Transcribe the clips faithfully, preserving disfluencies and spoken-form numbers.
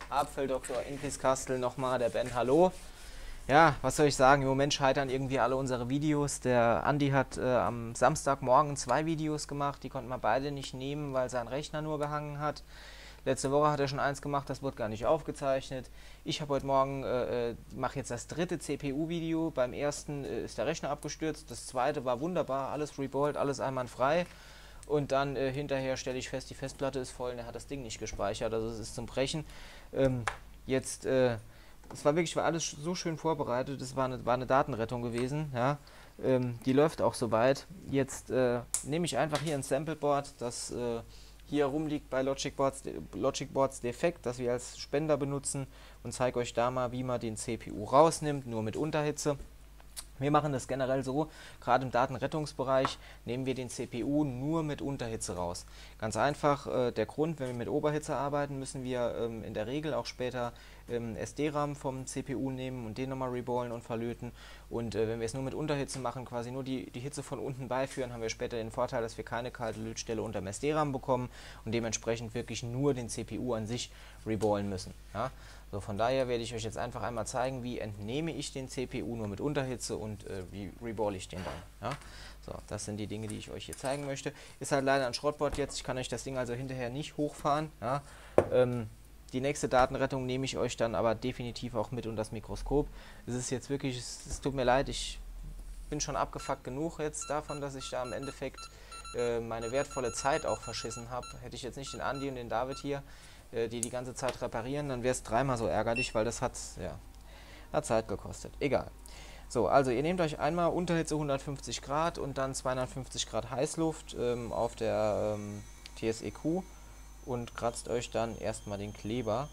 Apfeldoktor Inquiskastel nochmal, der Ben, hallo. Ja, was soll ich sagen, im Moment scheitern irgendwie alle unsere Videos. Der Andi hat äh, am Samstagmorgen zwei Videos gemacht, die konnten wir beide nicht nehmen, weil sein Rechner nur gehangen hat. Letzte Woche hat er schon eins gemacht, das wurde gar nicht aufgezeichnet. Ich habe heute Morgen, äh, mache jetzt das dritte C P U-Video. Beim ersten äh, ist der Rechner abgestürzt, das zweite war wunderbar, alles reballt, alles einwandfrei. Und dann äh, hinterher stelle ich fest, die Festplatte ist voll und er hat das Ding nicht gespeichert, also es ist zum Brechen. Ähm, jetzt, äh, es war wirklich, war alles so schön vorbereitet, es war eine, war eine Datenrettung gewesen, ja. Ähm, die läuft auch soweit. Jetzt äh, nehme ich einfach hier ein Sampleboard, das äh, hier rumliegt bei Logic Boards, Logic Boards defekt, das wir als Spender benutzen, und zeige euch da mal, wie man den C P U rausnimmt, nur mit Unterhitze. Wir machen das generell so, gerade im Datenrettungsbereich nehmen wir den C P U nur mit Unterhitze raus. Ganz einfach, äh, der Grund, wenn wir mit Oberhitze arbeiten, müssen wir ähm, in der Regel auch später ähm, S D-RAM vom C P U nehmen und den nochmal reballen und verlöten. Und äh, wenn wir es nur mit Unterhitze machen, quasi nur die, die Hitze von unten beiführen, haben wir später den Vorteil, dass wir keine kalte Lötstelle unter dem S D-RAM bekommen und dementsprechend wirklich nur den C P U an sich reballen müssen. Ja? So, von daher werde ich euch jetzt einfach einmal zeigen, wie entnehme ich den C P U nur mit Unterhitze und äh, wie reball ich den dann. Ja? So, das sind die Dinge, die ich euch hier zeigen möchte. Ist halt leider ein Schrottboard jetzt, ich kann euch das Ding also hinterher nicht hochfahren. Ja? Ähm, die nächste Datenrettung nehme ich euch dann aber definitiv auch mit unter das Mikroskop. Es ist jetzt wirklich, es, es tut mir leid, ich bin schon abgefuckt genug jetzt davon, dass ich da im Endeffekt äh, meine wertvolle Zeit auch verschissen habe. Hätte ich jetzt nicht den Andi und den David hier, die die ganze Zeit reparieren, dann wäre es dreimal so ärgerlich, weil das hat, ja, hat Zeit gekostet. Egal. So, also ihr nehmt euch einmal Unterhitze hundertfünfzig Grad und dann zweihundertfünfzig Grad Heißluft ähm, auf der ähm, T S E Q und kratzt euch dann erstmal den Kleber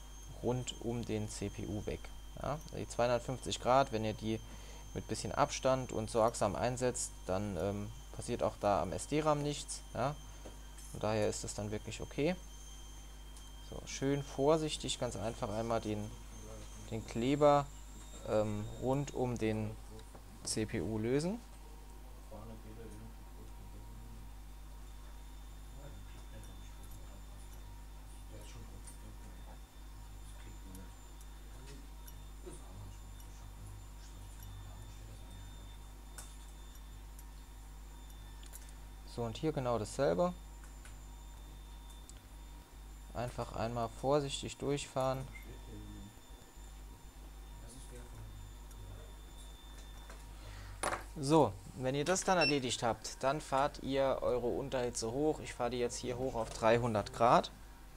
rund um den C P U weg. Ja, die zweihundertfünfzig Grad, wenn ihr die mit bisschen Abstand und sorgsam einsetzt, dann ähm, passiert auch da am S D-RAM nichts. Ja? Von daher ist das dann wirklich okay. So, schön vorsichtig, ganz einfach einmal den, den Kleber ähm, rund um den C P U lösen. So, und hier genau dasselbe. Einfach einmal vorsichtig durchfahren. So, wenn ihr das dann erledigt habt, dann fahrt ihr eure Unterhitze hoch. Ich fahre die jetzt hier hoch auf dreihundert Grad.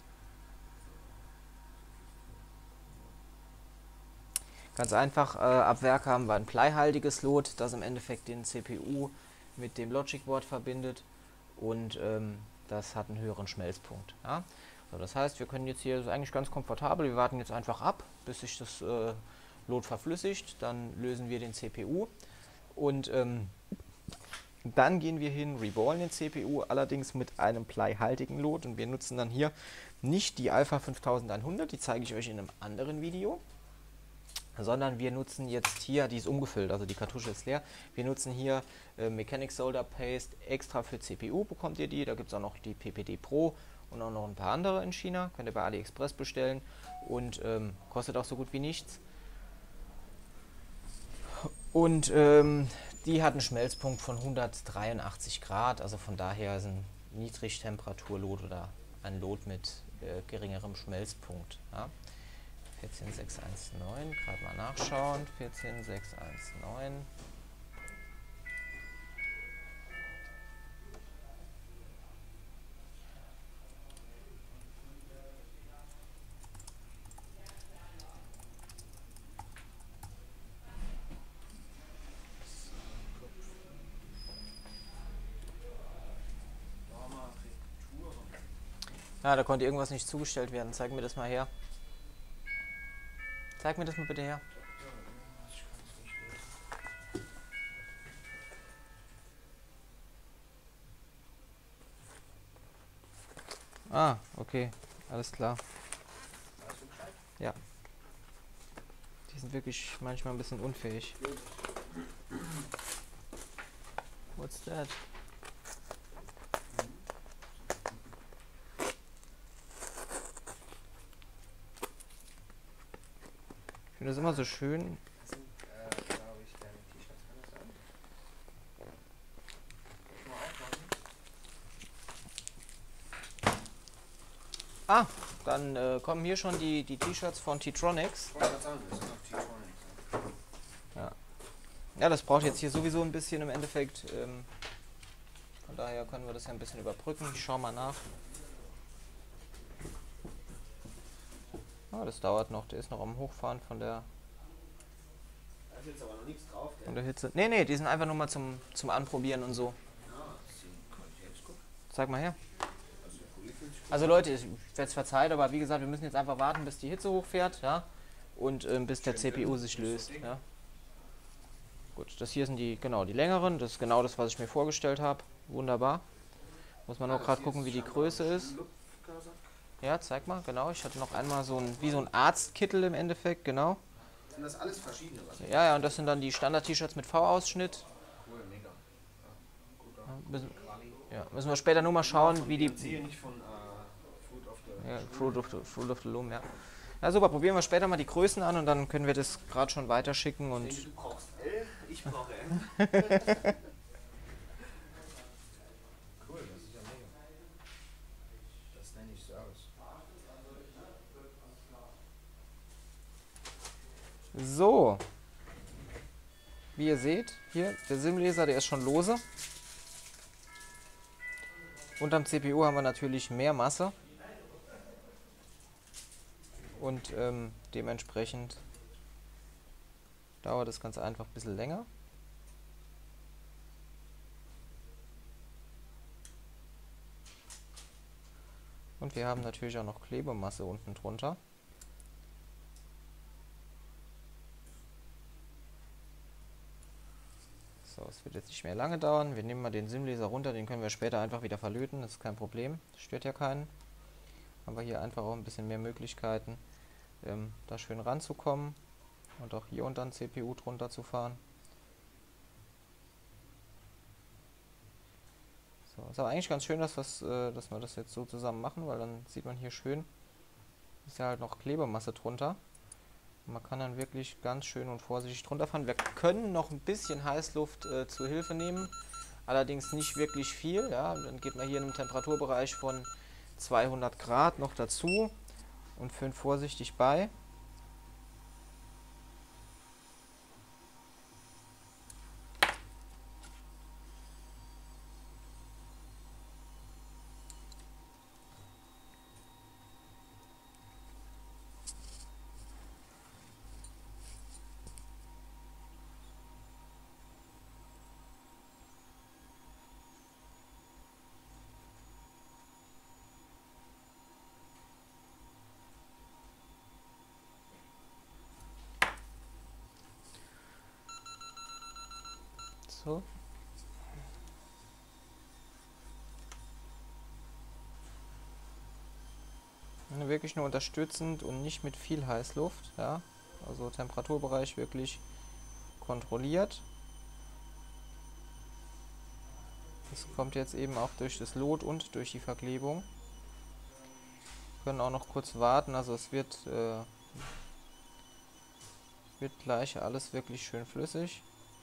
Ganz einfach, äh, ab Werk haben wir ein bleihaltiges Lot, das im Endeffekt den C P U mit dem Logic Board verbindet und ähm, das hat einen höheren Schmelzpunkt. Ja? So, das heißt, wir können jetzt hier, das ist eigentlich ganz komfortabel, wir warten jetzt einfach ab, bis sich das äh, Lot verflüssigt, dann lösen wir den C P U und ähm, dann gehen wir hin, reballen den C P U, allerdings mit einem bleihaltigen Lot, und wir nutzen dann hier nicht die Alpha fünftausendeinhundert, die zeige ich euch in einem anderen Video, sondern wir nutzen jetzt hier, die ist umgefüllt, also die Kartusche ist leer, wir nutzen hier äh, Mechanic Solder Paste extra für C P U, bekommt ihr die, da gibt es auch noch die P P D Pro und auch noch ein paar andere in China, könnt ihr bei AliExpress bestellen und ähm, kostet auch so gut wie nichts. Und ähm, die hat einen Schmelzpunkt von hundertdreiundachtzig Grad, also von daher ist ein Niedrigtemperaturlot oder ein Lot mit äh, geringerem Schmelzpunkt. Ja. vierzehn sechs eins neun, gerade mal nachschauen, vierzehn sechs eins neun. Ja, da konnte irgendwas nicht zugestellt werden. Zeig mir das mal her. Zeig mir das mal bitte her. Ah, okay. Alles klar. Ja. Die sind wirklich manchmal ein bisschen unfähig. What's that? Ich finde das immer so schön. Das sind, äh, glaube ich, deine T-Shirts, kann das sein? Mal aufmachen. Ah, dann äh, kommen hier schon die, die T-Shirts von T-Tronics. Ich wollte gerade sagen, das sind auch T-Tronics. Ja. Ja, das braucht jetzt hier sowieso ein bisschen im Endeffekt. Ähm, von daher können wir das ja ein bisschen überbrücken. Ich schau mal nach. Ah, das dauert noch. Der ist noch am Hochfahren von der, Da ist jetzt aber noch nichts drauf, von gell? der Hitze. Nee, nee, die sind einfach nur mal zum, zum Anprobieren und so. Ja, das ist die Qualität, guck. Zeig mal her. Also der Pulli fühlt sich gut. Also Leute, ich werde es verzeiht, aber wie gesagt, wir müssen jetzt einfach warten, bis die Hitze hochfährt, ja, und ähm, bis der C P U sich löst, ja. Gut, das hier sind die, genau, die längeren, das ist genau das, was ich mir vorgestellt habe, wunderbar. Muss man nur gerade gucken, wie die Größe ist. Ja, zeig mal, genau, ich hatte noch einmal so ein, wie so ein Arztkittel im Endeffekt, genau. Sind das alles verschiedene? Was? Ja, ja, und das sind dann die Standard-T-Shirts mit V-Ausschnitt. Cool, mega. Ja, gut, Ja, müssen, ja, müssen wir später nur mal schauen, wie die... Ich sehe nicht von äh, Fruit of the... Ja, Fruit of the, Fruit of the Loom, ja. Ja, super, probieren wir später mal die Größen an und dann können wir das gerade schon weiterschicken und... Du brauchst L, ich brauche M. Cool, das ist ja mega. Das nenne ich Service. So. Wie ihr seht, hier, der SIM-Leser, der ist schon lose. Unterm C P U haben wir natürlich mehr Masse. Und ähm, dementsprechend dauert das Ganze einfach ein bisschen länger. Und wir haben natürlich auch noch Klebemasse unten drunter. So, es wird jetzt nicht mehr lange dauern. Wir nehmen mal den SIM-Leser runter, den können wir später einfach wieder verlöten, das ist kein Problem, das stört ja keinen. Haben wir hier einfach auch ein bisschen mehr Möglichkeiten, ähm, da schön ranzukommen und auch hier unter den C P U drunter zu fahren. So, ist aber eigentlich ganz schön, dass, was, äh, dass wir das jetzt so zusammen machen, weil dann sieht man hier schön, ist ja halt noch Klebemasse drunter. Und man kann dann wirklich ganz schön und vorsichtig drunter fahren. Wir können noch ein bisschen Heißluft äh, zur Hilfe nehmen, allerdings nicht wirklich viel. Ja, dann geht man hier in einem Temperaturbereich von zweihundert Grad noch dazu und füllen vorsichtig bei. So. Wirklich nur unterstützend und nicht mit viel Heißluft. Ja? Also Temperaturbereich wirklich kontrolliert. Das kommt jetzt eben auch durch das Lot und durch die Verklebung. Wir können auch noch kurz warten, also es wird, äh, wird gleich alles wirklich schön flüssig.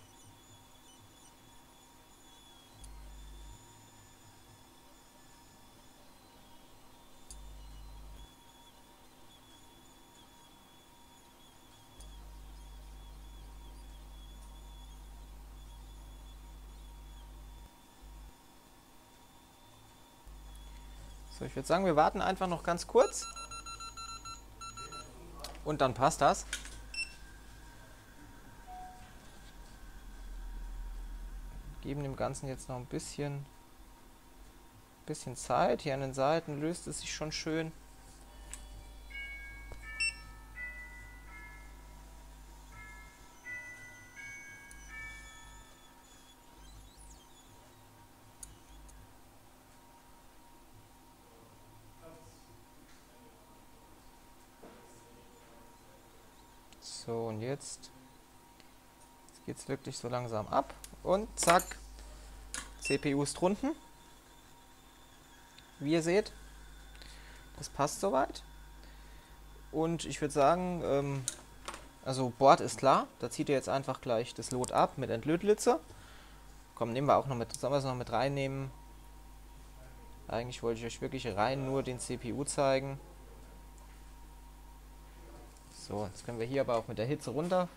So, ich würde sagen, wir warten einfach noch ganz kurz und dann passt das. Geben dem Ganzen jetzt noch ein bisschen, bisschen Zeit. Hier an den Seiten löst es sich schon schön. So, und jetzt, jetzt geht es wirklich so langsam ab und zack, C P U ist drunten. Wie ihr seht, das passt soweit. Und ich würde sagen, ähm, Also Board ist klar, da zieht ihr jetzt einfach gleich das Lot ab mit Entlötlitze. Komm, nehmen wir auch noch mit, sollen wir es noch mit reinnehmen? Eigentlich wollte ich euch wirklich rein nur den C P U zeigen. So, jetzt können wir hier aber auch mit der Hitze runter.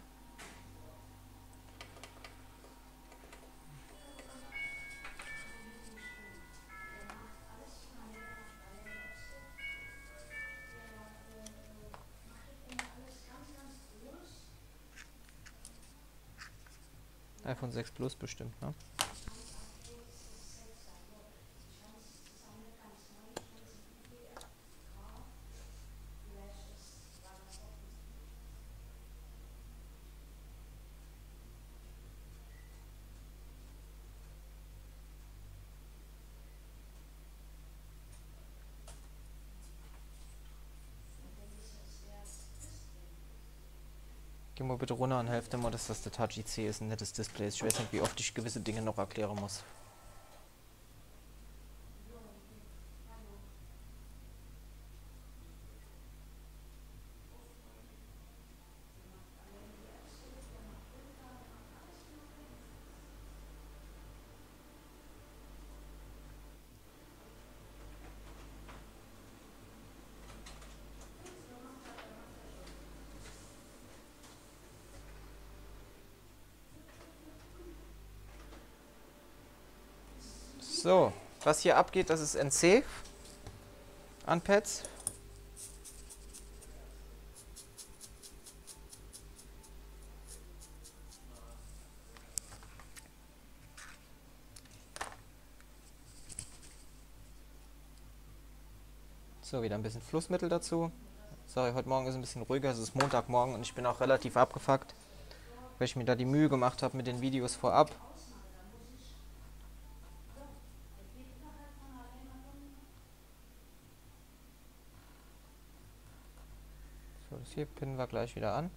iPhone sechs Plus bestimmt, ne? Geh mal bitte runter und helft dir mal, dass das der Touch I C ist, ein nettes Display ist. Ich weiß nicht, wie oft ich gewisse Dinge noch erklären muss. So, was hier abgeht, das ist N C an Pads. So, wieder ein bisschen Flussmittel dazu. Sorry, heute Morgen ist ein bisschen ruhiger, es ist Montagmorgen und ich bin auch relativ abgefuckt, weil ich mir da die Mühe gemacht habe mit den Videos vorab. So, das hier pinnen wir gleich wieder an.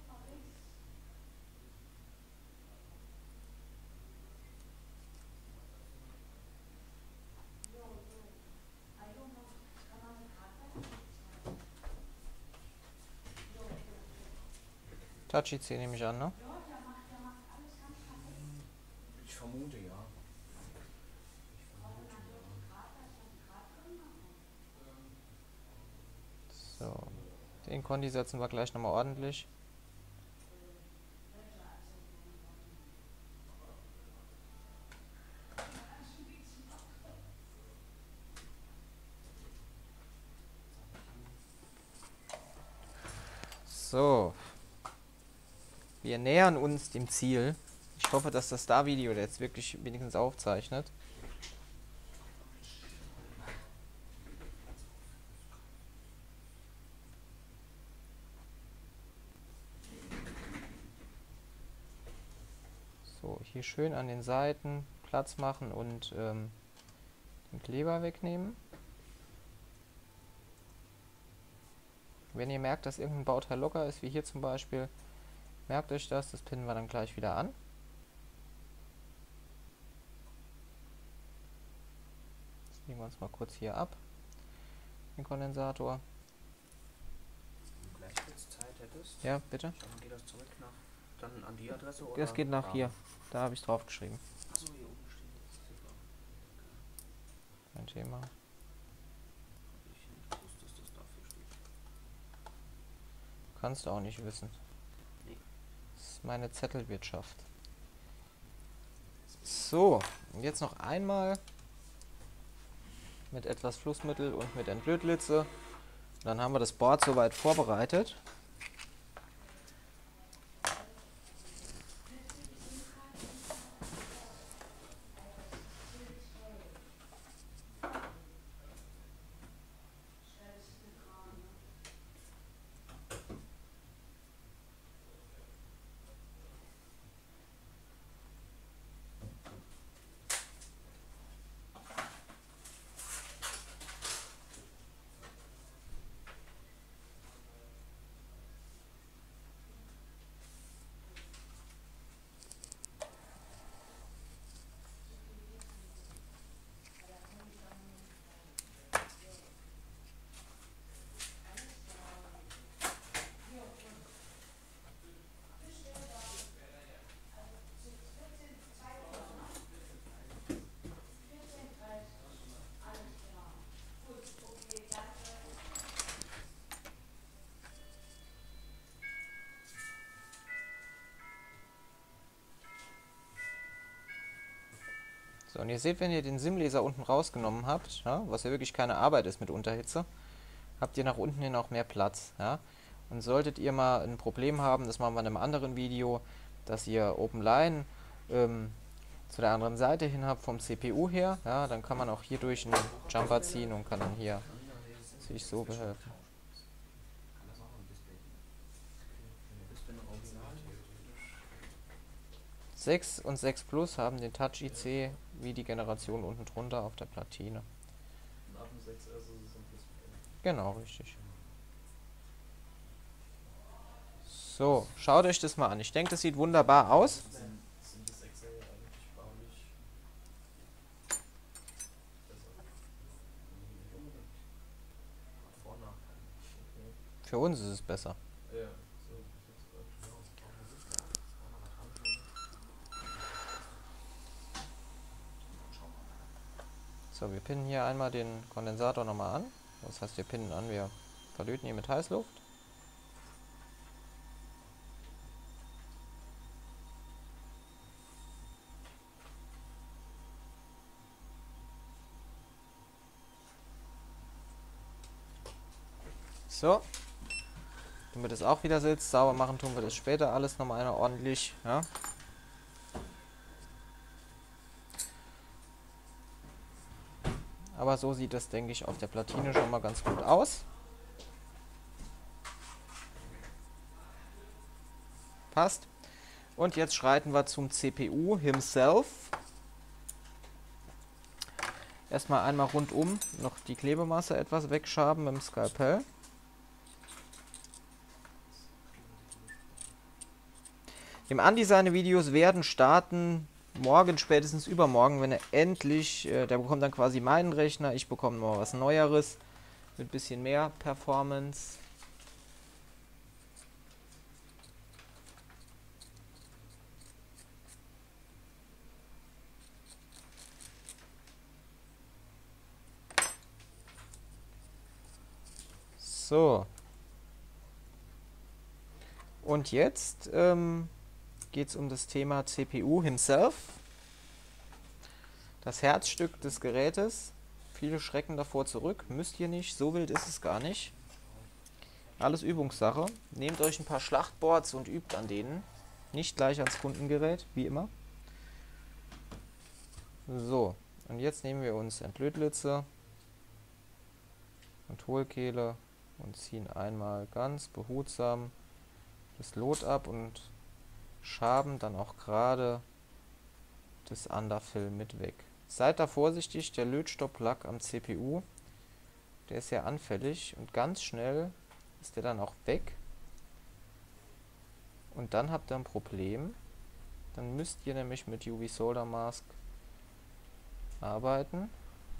Touch I C nehme ich an, ne? Ich vermute ja. So, den Kondi setzen wir gleich nochmal ordentlich. So, wir nähern uns dem Ziel. Ich hoffe, dass das Da-Video jetzt wirklich wenigstens aufzeichnet. So, hier schön an den Seiten Platz machen und ähm, den Kleber wegnehmen. Wenn ihr merkt, dass irgendein Bauteil locker ist, wie hier zum Beispiel, merkt euch das, das pinnen wir dann gleich wieder an. Jetzt legen wir uns mal kurz hier ab, den Kondensator. Wenn du gleich jetzt Zeit hättest, Ja, bitte? dann geht das zurück nach, dann an die Adresse oder? Das geht nach Ah. hier, da habe ich drauf geschrieben. Achso, hier oben steht das. Super. Kein Thema. Hab ich nicht gewusst, dass das dafür steht. Kannst du auch nicht wissen. Nee. Das ist meine Zettelwirtschaft. So, und jetzt noch einmal mit etwas Flussmittel und mit Entlötlitze. Dann haben wir das Board soweit vorbereitet. So, und ihr seht, wenn ihr den SIM-Leser unten rausgenommen habt, ja, was ja wirklich keine Arbeit ist mit Unterhitze, habt ihr nach unten hin auch mehr Platz. Ja? Und solltet ihr mal ein Problem haben, das machen wir in einem anderen Video, dass ihr OpenLine ähm, zu der anderen Seite hin habt vom C P U her, ja, dann kann man auch hier durch einen Jumper ziehen und kann dann hier sich so behelfen. sechs und sechs Plus haben den Touch I C wie die Generation unten drunter auf der Platine. Genau, richtig. So, schaut euch das mal an. Ich denke, das sieht wunderbar aus. Für uns ist es besser. So, wir pinnen hier einmal den Kondensator nochmal an. Das heißt, wir pinnen an, wir verlöten ihn mit Heißluft. So, damit es auch wieder sitzt, sauber machen tun wir das später alles nochmal einer ordentlich. Ja. Aber so sieht das, denke ich, auf der Platine schon mal ganz gut aus. Passt. Und jetzt schreiten wir zum C P U himself. Erstmal einmal rundum noch die Klebemasse etwas wegschaben mit dem Skalpell. Dem Andi seine Videos werden starten morgen, spätestens übermorgen, wenn er endlich, äh, der bekommt dann quasi meinen Rechner, ich bekomme mal was Neueres mit ein bisschen mehr Performance. So. Und jetzt ähm, geht es um das Thema C P U himself. Das Herzstück des Gerätes. Viele schrecken davor zurück. Müsst ihr nicht. So wild ist es gar nicht. Alles Übungssache. Nehmt euch ein paar Schlachtboards und übt an denen. Nicht gleich ans Kundengerät, wie immer. So. Und jetzt nehmen wir uns Entlötlitze und Hohlkehle und ziehen einmal ganz behutsam das Lot ab und schaben dann auch gerade das Underfill mit weg. Seid da vorsichtig, der Lötstopp-Plug am C P U, der ist sehr anfällig und ganz schnell ist der dann auch weg. Und dann habt ihr ein Problem. Dann müsst ihr nämlich mit U V Solder Mask arbeiten.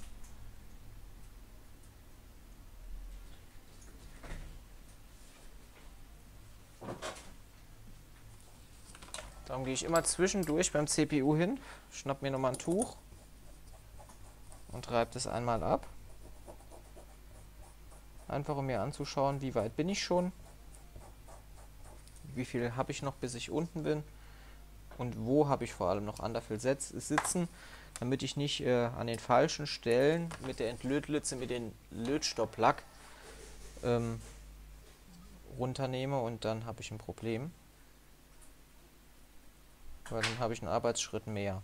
Darum gehe ich immer zwischendurch beim C P U hin, schnapp mir nochmal ein Tuch und reibe das einmal ab. Einfach um mir anzuschauen, wie weit bin ich schon, wie viel habe ich noch, bis ich unten bin und wo habe ich vor allem noch Underfill sitzen, damit ich nicht äh, an den falschen Stellen mit der Entlötlitze, mit den Lötstopp-Plug ähm, runternehme und dann habe ich ein Problem. Weil dann habe ich einen Arbeitsschritt mehr.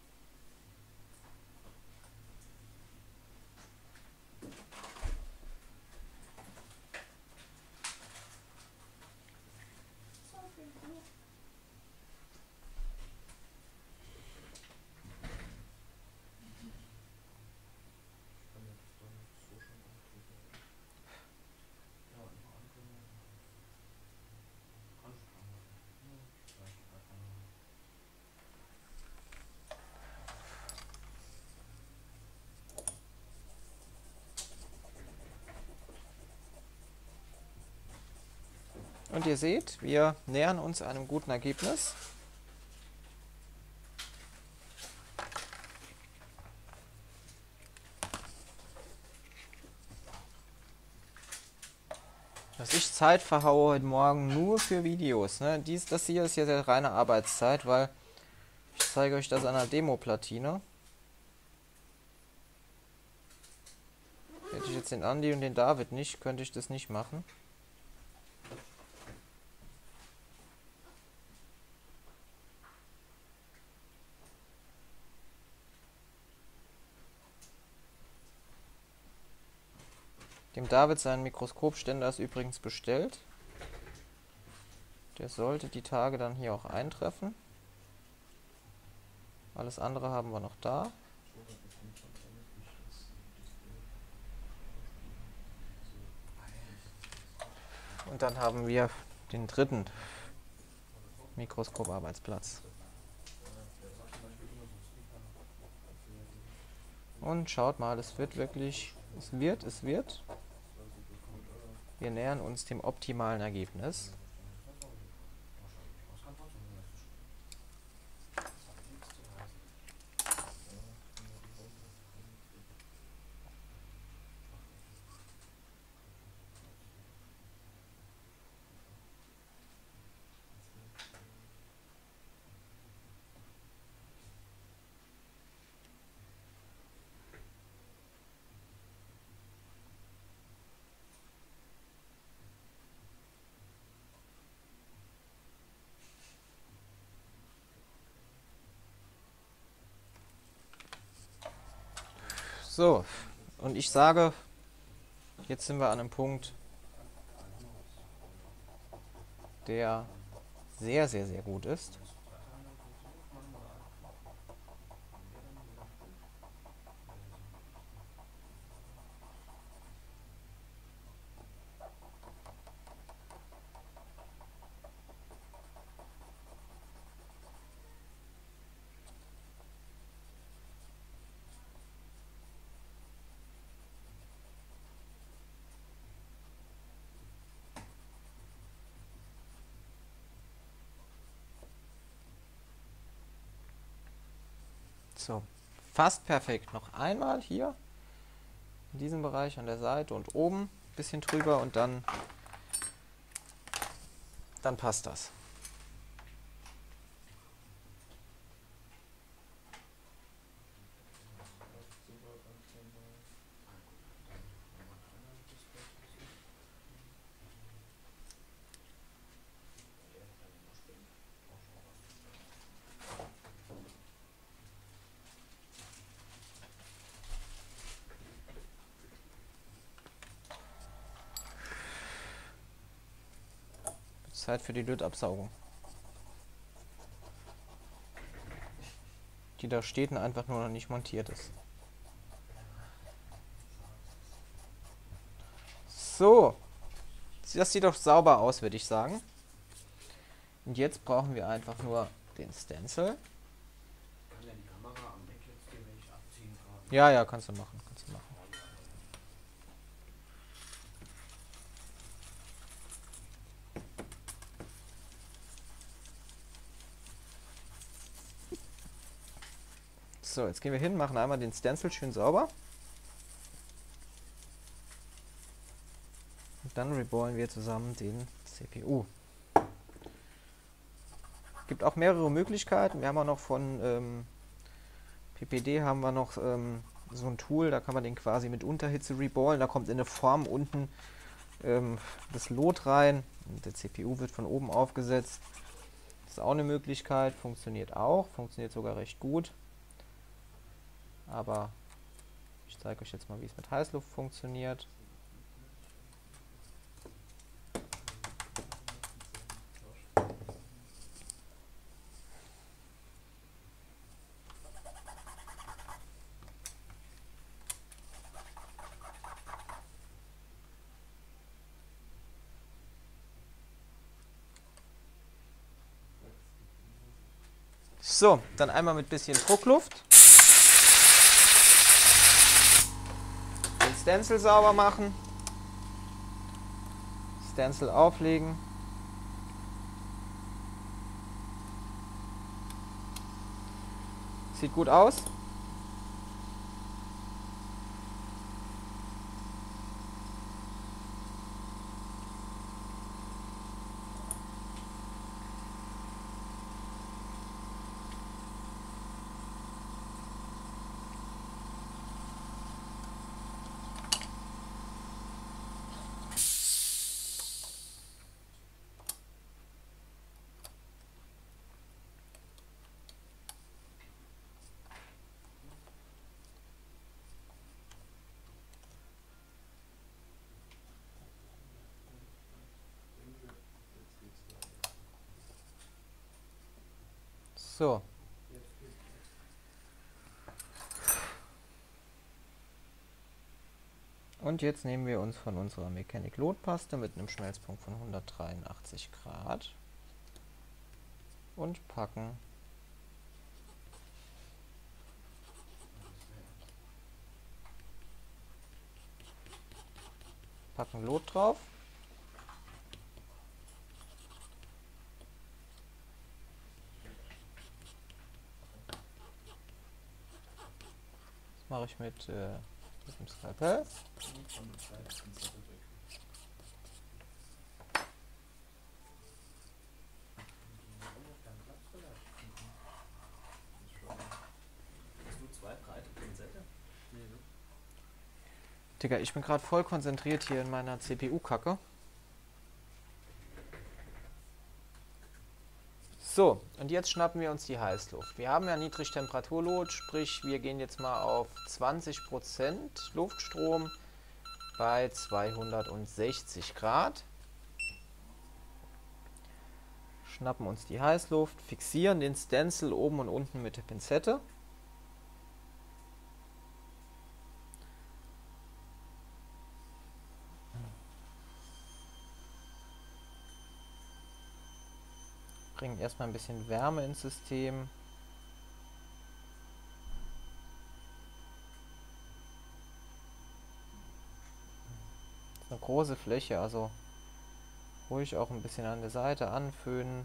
Und ihr seht, wir nähern uns einem guten Ergebnis. Dass ich Zeit verhaue heute Morgen nur für Videos. Ne? Dies, das hier ist jetzt reine Arbeitszeit, weil ich zeige euch das an der Demo-Platine. jetzt den Andi und den David nicht, könnte ich das nicht machen. Dem David sein Mikroskopständer ist übrigens bestellt. Der sollte die Tage dann hier auch eintreffen. Alles andere haben wir noch da. Und dann haben wir den dritten Mikroskoparbeitsplatz. Und schaut mal, es wird wirklich, es wird, es wird. Wir nähern uns dem optimalen Ergebnis. So, und ich sage, jetzt sind wir an einem Punkt, der sehr, sehr, sehr gut ist. So, fast perfekt. Noch einmal hier in diesem Bereich an der Seite und oben ein bisschen drüber und dann, dann passt das. Zeit für die Lötabsaugung. Die da steht und einfach nur noch nicht montiert ist. So. Das sieht doch sauber aus, würde ich sagen. Und jetzt brauchen wir einfach nur den Stencil. Kann ja die Kamera am Deck jetzt theoretisch abziehen gerade. Ja, ja, kannst du machen. Kannst du machen. So, jetzt gehen wir hin, machen einmal den Stencil schön sauber. Und dann reballen wir zusammen den C P U. Es gibt auch mehrere Möglichkeiten. Wir haben auch noch von ähm, P P D haben wir noch ähm, so ein Tool, da kann man den quasi mit Unterhitze reballen. Da kommt in eine Form unten ähm, das Lot rein und der C P U wird von oben aufgesetzt. Das ist auch eine Möglichkeit, funktioniert auch, funktioniert sogar recht gut. Aber ich zeige euch jetzt mal, wie es mit Heißluft funktioniert. So, dann einmal mit bisschen Druckluft. Den Stencil sauber machen. Stencil auflegen. Sieht gut aus. So. Und jetzt nehmen wir uns von unserer Mechanic Lot Paste mit einem Schmelzpunkt von hundertdreiundachtzig Grad und packen packen Lot drauf. Das mache ich mit, äh, mit dem Skalpell. Digga, ich bin gerade voll konzentriert hier in meiner C P U-Kacke. So, und jetzt schnappen wir uns die Heißluft. Wir haben ja Niedrigtemperaturlot, sprich wir gehen jetzt mal auf zwanzig Prozent Luftstrom bei zweihundertsechzig Grad. Schnappen uns die Heißluft, fixieren den Stencil oben und unten mit der Pinzette. Bringen erstmal ein bisschen Wärme ins System. Das ist eine große Fläche, also ruhig auch ein bisschen an der Seite anföhnen.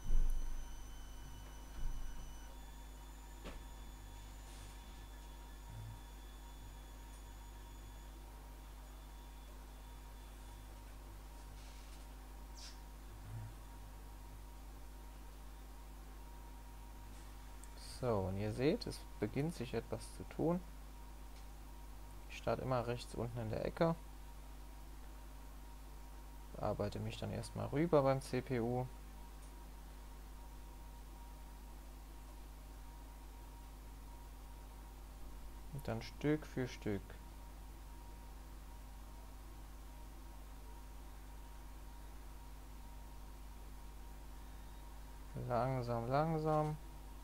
So, und ihr seht, es beginnt sich etwas zu tun. Ich starte immer rechts unten in der Ecke. Arbeite mich dann erstmal rüber beim C P U. Und dann Stück für Stück. Langsam, langsam.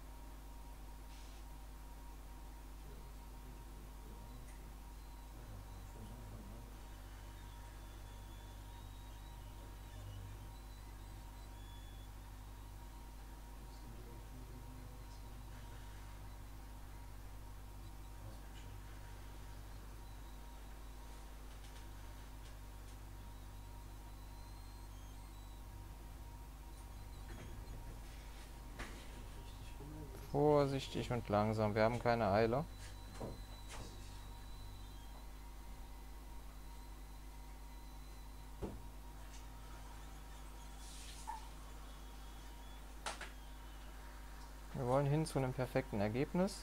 Vorsichtig und langsam, wir haben keine Eile. Wir wollen hin zu einem perfekten Ergebnis.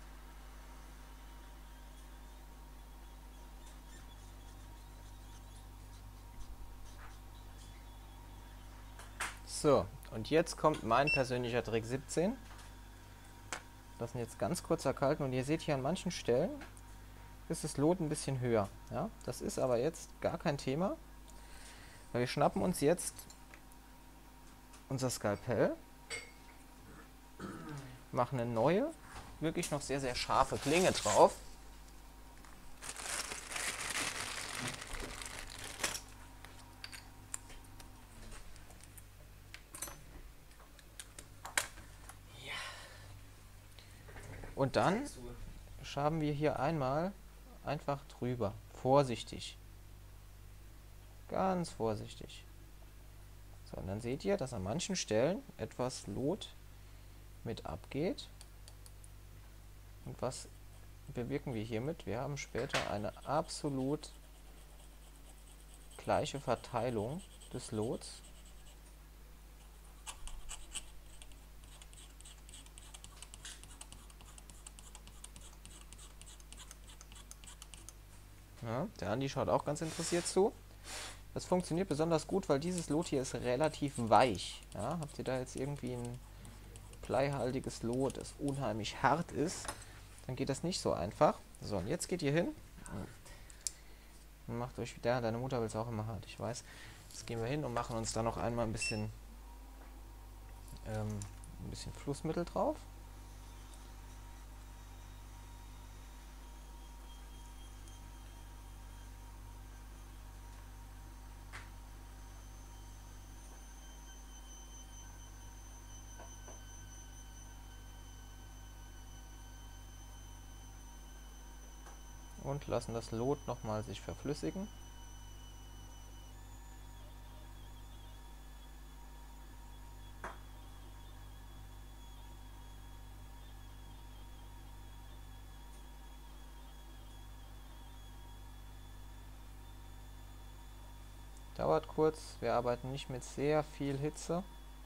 So, und jetzt kommt mein persönlicher Trick siebzehn. Lassen jetzt ganz kurz erkalten und ihr seht hier an manchen Stellen ist das Lot ein bisschen höher. Ja? Das ist aber jetzt gar kein Thema, weil wir schnappen uns jetzt unser Skalpell, machen eine neue, wirklich noch sehr, sehr scharfe Klinge drauf. Und dann schaben wir hier einmal einfach drüber. Vorsichtig. Ganz vorsichtig. So, und dann seht ihr, dass an manchen Stellen etwas Lot mit abgeht. Und was bewirken wir hiermit? Wir haben später eine absolut gleiche Verteilung des Lots. Ja, der Andi schaut auch ganz interessiert zu. Das funktioniert besonders gut, weil dieses Lot hier ist relativ weich. Ja, habt ihr da jetzt irgendwie ein bleihaltiges Lot, das unheimlich hart ist, dann geht das nicht so einfach. So, und jetzt geht ihr hin. Und macht euch wieder, deine Mutter will es auch immer hart, ich weiß. Jetzt gehen wir hin und machen uns da noch einmal ein bisschen ähm, ein bisschen Flussmittel drauf. Und lassen das Lot nochmal sich verflüssigen. Dauert kurz, wir arbeiten nicht mit sehr viel Hitze.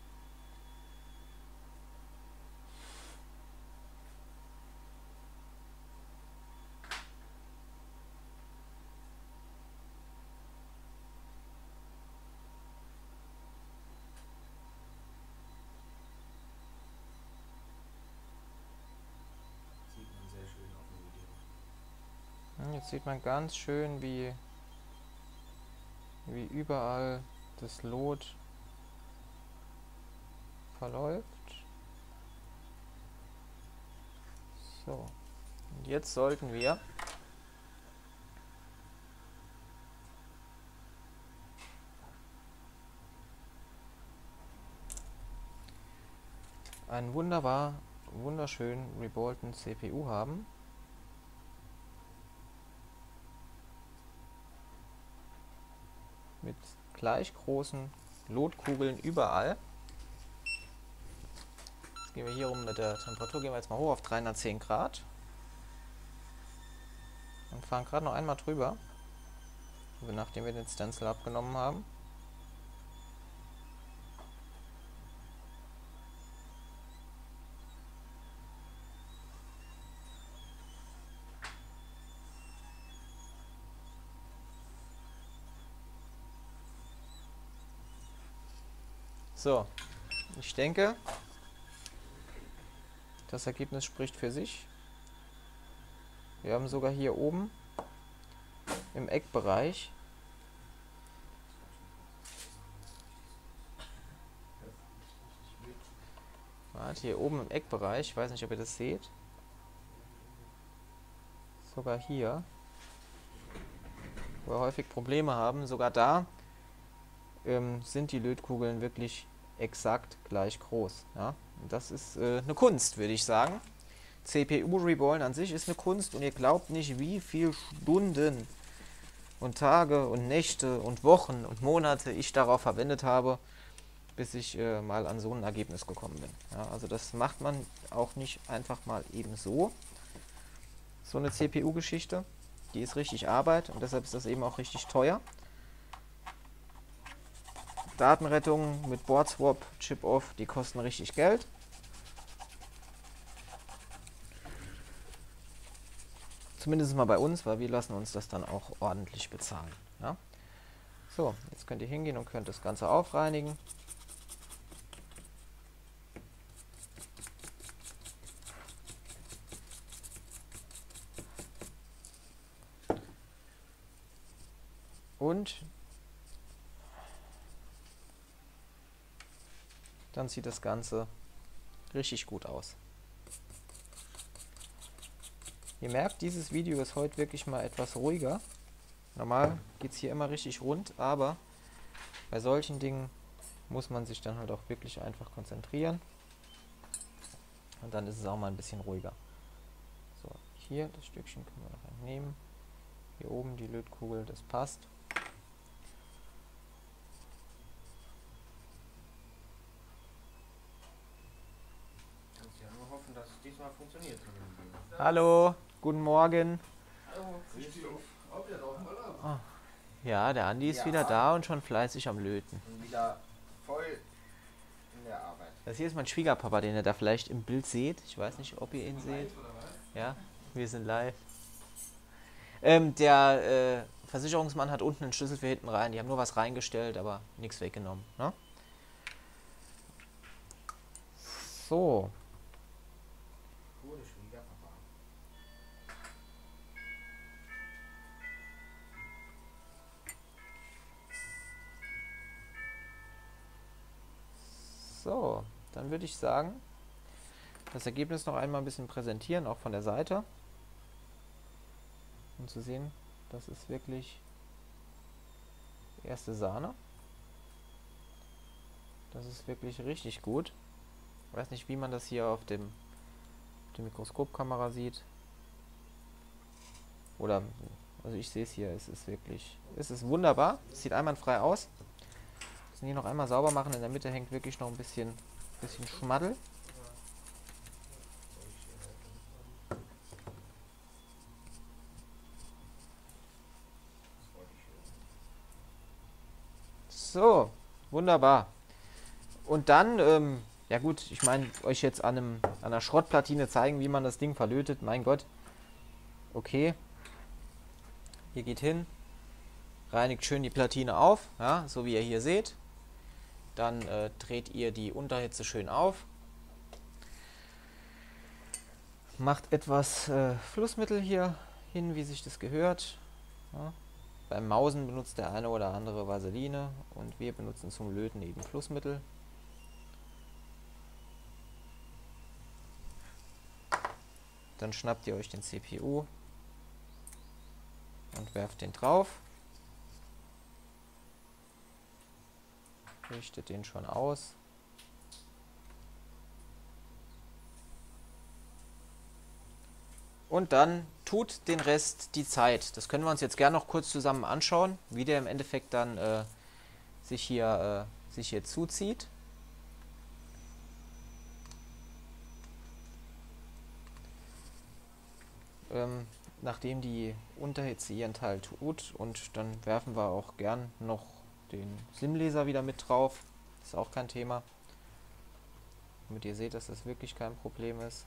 Sieht man sehr schön auf dem Video. Jetzt sieht man ganz schön, wie, wie überall das Lot verläuft. So, und jetzt sollten wir einen wunderbar, wunderschönen Rebolten C P U haben. Mit gleich großen Lotkugeln überall. Jetzt gehen wir hier rum mit der Temperatur, gehen wir jetzt mal hoch auf dreihundertzehn Grad. Und fahren gerade noch einmal drüber, nachdem wir den Stencil abgenommen haben. So, ich denke, das Ergebnis spricht für sich. Wir haben sogar hier oben im Eckbereich Warte, hier oben im Eckbereich, ich weiß nicht, ob ihr das seht, sogar hier, wo wir häufig Probleme haben, sogar da ähm, sind die Lötkugeln wirklich exakt gleich groß. Ja? Und das ist äh, eine Kunst, würde ich sagen. C P U-Reballen an sich ist eine Kunst und ihr glaubt nicht, wie viele Stunden und Tage und Nächte und Wochen und Monate ich darauf verwendet habe, bis ich äh, mal an so ein Ergebnis gekommen bin. Ja, also das macht man auch nicht einfach mal eben so. So eine C P U-Geschichte, die ist richtig Arbeit und deshalb ist das eben auch richtig teuer. Datenrettung mit Board Swap, Chip Off, die kosten richtig Geld. Zumindest mal bei uns, weil wir lassen uns das dann auch ordentlich bezahlen. Ja? So, jetzt könnt ihr hingehen und könnt das Ganze aufreinigen. Und dann sieht das Ganze richtig gut aus. Ihr merkt, dieses Video ist heute wirklich mal etwas ruhiger. Normal geht es hier immer richtig rund, aber bei solchen Dingen muss man sich dann halt auch wirklich einfach konzentrieren. Und dann ist es auch mal ein bisschen ruhiger. So, hier das Stückchen können wir noch entnehmen. Hier oben die Lötkugel, das passt. Kannst ja nur hoffen, dass es diesmal funktioniert. Hallo, guten Morgen. Hallo, grüß dich. Habt ihr drauf, oder? Oh. Ja, der Andi ist Ja. wieder da und schon fleißig am Löten. Und wieder voll in der Arbeit. Das hier ist mein Schwiegerpapa, den ihr da vielleicht im Bild seht. Ich weiß nicht, ob ihr ihn seht. Ja, wir sind live. Ähm, der äh, Versicherungsmann hat unten einen Schlüssel für hinten rein. Die haben nur was reingestellt, aber nichts weggenommen. Ne? So. Coole Schwiegerpapa. So, dann würde ich sagen, das Ergebnis noch einmal ein bisschen präsentieren, auch von der Seite. Um zu sehen, das ist wirklich erste Sahne. Das ist wirklich richtig gut. Ich weiß nicht, wie man das hier auf dem, der Mikroskopkamera sieht. Oder, also ich sehe es hier, es ist wirklich, es ist wunderbar. Es sieht einwandfrei aus. Wir müssen hier noch einmal sauber machen. In der Mitte hängt wirklich noch ein bisschen, bisschen Schmaddel. So, wunderbar. Und dann, ähm, ja gut, ich meine, euch jetzt an, einem, an einer Schrottplatine zeigen, wie man das Ding verlötet. Mein Gott. Okay. Ihr geht hin, reinigt schön die Platine auf, ja, so wie ihr hier seht. Dann äh, dreht ihr die Unterhitze schön auf. Macht etwas äh, Flussmittel hier hin, wie sich das gehört. Ja. Beim Mausen benutzt der eine oder andere Vaseline und wir benutzen zum Löten eben Flussmittel. Dann schnappt ihr euch den C P U und werft den drauf. Richtet den schon aus. Und dann tut den Rest die Zeit. Das können wir uns jetzt gerne noch kurz zusammen anschauen, wie der im Endeffekt dann äh, sich, hier, äh, sich hier zuzieht. Ähm, nachdem die Unterhitze ihren Teil tut, und dann werfen wir auch gern noch den SIM-Leser wieder mit drauf. Ist auch kein Thema. Damit ihr seht, dass das wirklich kein Problem ist.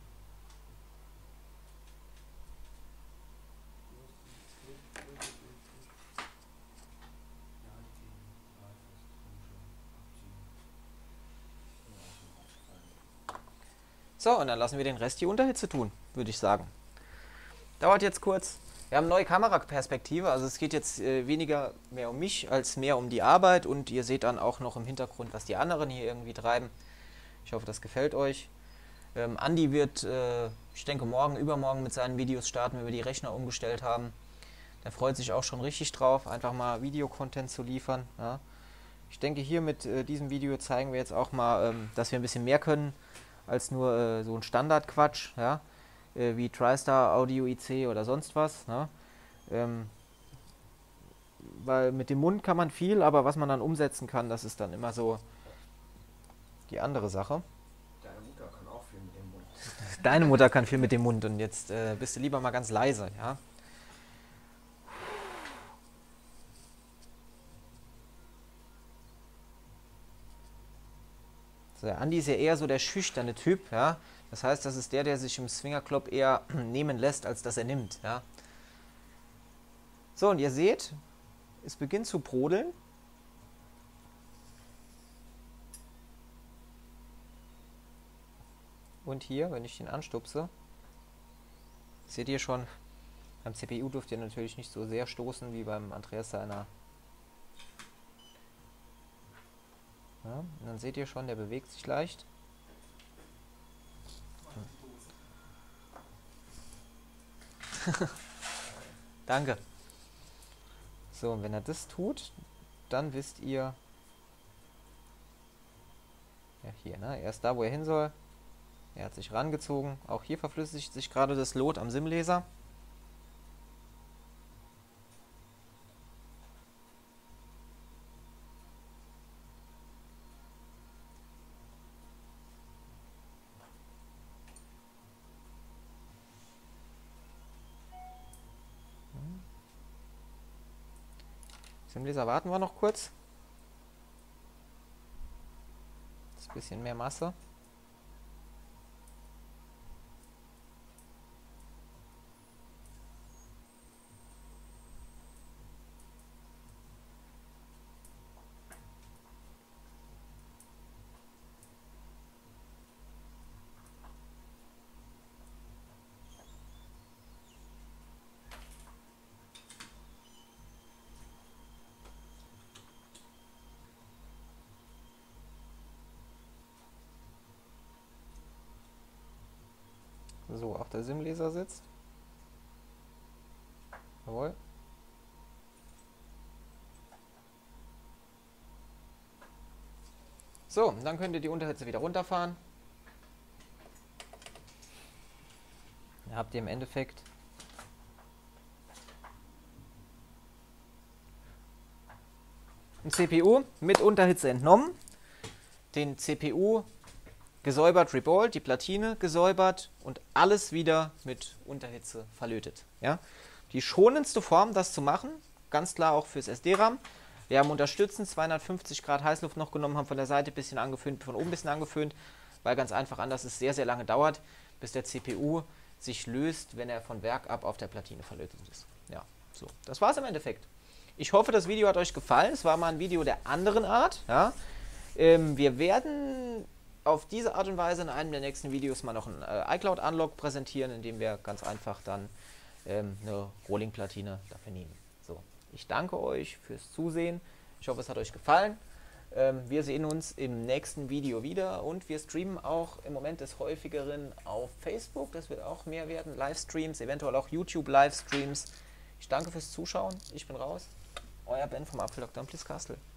So, und dann lassen wir den Rest die Unterhitze tun, würde ich sagen. Dauert jetzt kurz. Wir haben eine neue Kameraperspektive, also es geht jetzt äh, weniger mehr um mich, als mehr um die Arbeit, und ihr seht dann auch noch im Hintergrund, was die anderen hier irgendwie treiben. Ich hoffe, das gefällt euch. Ähm, Andi wird, äh, ich denke, morgen, übermorgen mit seinen Videos starten, wenn wir die Rechner umgestellt haben. Der freut sich auch schon richtig drauf, einfach mal Videocontent zu liefern. Ja. Ich denke, hier mit äh, diesem Video zeigen wir jetzt auch mal, ähm, dass wir ein bisschen mehr können als nur äh, so ein Standardquatsch, ja, äh, wie TriStar, Audio I C oder sonst was. Ne? Ähm, weil mit dem Mund kann man viel, aber was man dann umsetzen kann, das ist dann immer so die andere Sache. Deine Mutter kann auch viel mit dem Mund. Deine Mutter kann viel mit dem Mund, und jetzt äh, bist du lieber mal ganz leise, ja. So, der Andi ist ja eher so der schüchterne Typ, ja. Das heißt, das ist der, der sich im Swingerclub eher nehmen lässt, als dass er nimmt, ja. So, und ihr seht, es beginnt zu brodeln. Und hier, wenn ich den anstupse, seht ihr schon, beim C P U dürft ihr natürlich nicht so sehr stoßen wie beim Andreas seiner. Ja, und dann seht ihr schon, der bewegt sich leicht. Hm. Danke. So, und wenn er das tut, dann wisst ihr, ja hier, ne, er ist da, wo er hin soll. Er hat sich rangezogen. Auch hier verflüssigt sich gerade das Lot am SIM-Leser. SIM-Leser warten wir noch kurz. Das ist ein bisschen mehr Masse. So, auch der SIM-Leser sitzt. Jawohl. So, dann könnt ihr die Unterhitze wieder runterfahren. Dann habt ihr im Endeffekt ein C P U mit Unterhitze entnommen, den C P U gesäubert, reballt, die Platine gesäubert und alles wieder mit Unterhitze verlötet. Ja? Die schonendste Form, das zu machen, ganz klar auch fürs S D-RAM. Wir haben unterstützend zweihundertfünfzig Grad Heißluft noch genommen, haben von der Seite ein bisschen angeföhnt, von oben ein bisschen angeföhnt, weil ganz einfach anders es sehr, sehr lange dauert, bis der C P U sich löst, wenn er von Werk ab auf der Platine verlötet ist. Ja, so. Das war es im Endeffekt. Ich hoffe, das Video hat euch gefallen. Es war mal ein Video der anderen Art. Ja. Ähm, wir werden auf diese Art und Weise in einem der nächsten Videos mal noch einen äh, iCloud-Unlock präsentieren, indem wir ganz einfach dann ähm, eine Rolling-Platine dafür nehmen. So, ich danke euch fürs Zusehen. Ich hoffe, es hat euch gefallen. Ähm, wir sehen uns im nächsten Video wieder und wir streamen auch im Moment des häufigeren auf Facebook. Das wird auch mehr werden. Livestreams, eventuell auch YouTube-Livestreams. Ich danke fürs Zuschauen. Ich bin raus. Euer Ben vom Apfeldoc Dumplings Castle.